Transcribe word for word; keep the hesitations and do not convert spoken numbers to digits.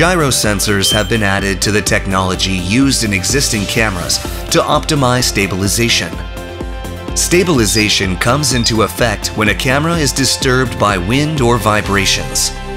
Gyro sensors have been added to the technology used in existing cameras to optimize stabilization. Stabilization comes into effect when a camera is disturbed by wind or vibrations.